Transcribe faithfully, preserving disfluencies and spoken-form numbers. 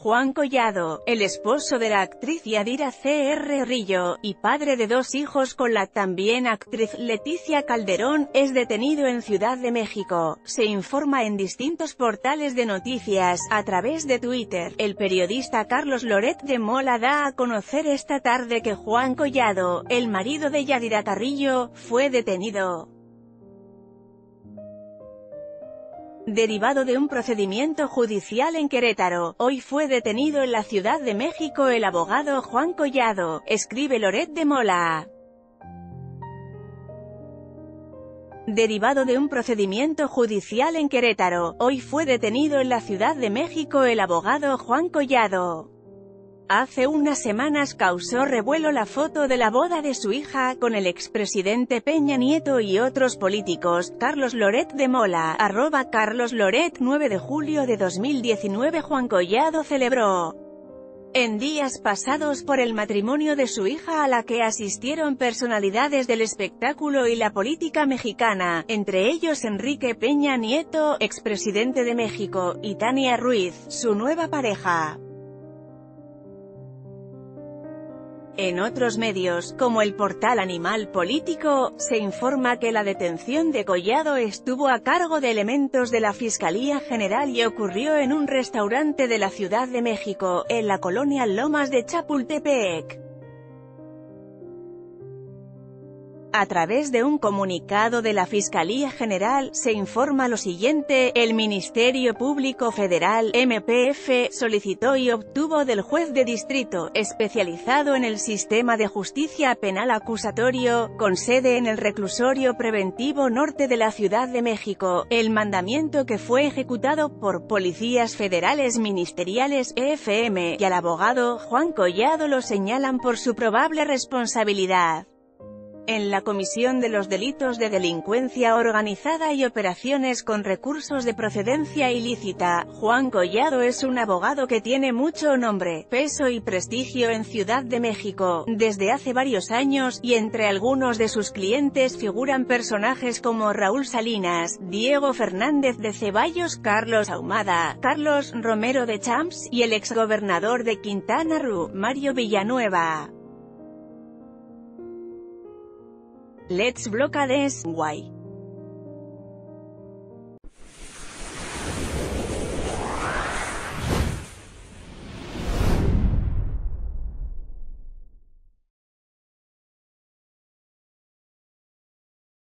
Juan Collado, el esposo de la actriz Yadira C R Rillo, y padre de dos hijos con la también actriz Leticia Calderón, es detenido en Ciudad de México. Se informa en distintos portales de noticias. A través de Twitter, el periodista Carlos Loret de Mola da a conocer esta tarde que Juan Collado, el marido de Yadira Carrillo, fue detenido. Derivado de un procedimiento judicial en Querétaro, hoy fue detenido en la Ciudad de México el abogado Juan Collado, escribe Loret de Mola. Derivado de un procedimiento judicial en Querétaro, hoy fue detenido en la Ciudad de México el abogado Juan Collado. Hace unas semanas causó revuelo la foto de la boda de su hija, con el expresidente Peña Nieto y otros políticos. Carlos Loret de Mola, arroba Carlos Loret. Nueve de julio de dos mil diecinueve. Juan Collado celebró en días pasados por el matrimonio de su hija, a la que asistieron personalidades del espectáculo y la política mexicana, entre ellos Enrique Peña Nieto, expresidente de México, y Tania Ruiz, su nueva pareja. En otros medios, como el portal Animal Político, se informa que la detención de Collado estuvo a cargo de elementos de la Fiscalía General y ocurrió en un restaurante de la Ciudad de México, en la colonia Lomas de Chapultepec. A través de un comunicado de la Fiscalía General, se informa lo siguiente: el Ministerio Público Federal, M P F, solicitó y obtuvo del juez de distrito, especializado en el sistema de justicia penal acusatorio, con sede en el Reclusorio Preventivo Norte de la Ciudad de México, el mandamiento que fue ejecutado por policías federales ministeriales, E F M, y al abogado Juan Collado lo señalan por su probable responsabilidad en la comisión de los delitos de delincuencia organizada y operaciones con recursos de procedencia ilícita. Juan Collado es un abogado que tiene mucho nombre, peso y prestigio en Ciudad de México, desde hace varios años, y entre algunos de sus clientes figuran personajes como Raúl Salinas, Diego Fernández de Ceballos, Carlos Ahumada, Carlos Romero de Champs, y el exgobernador de Quintana Roo, Mario Villanueva. Let's block this, why?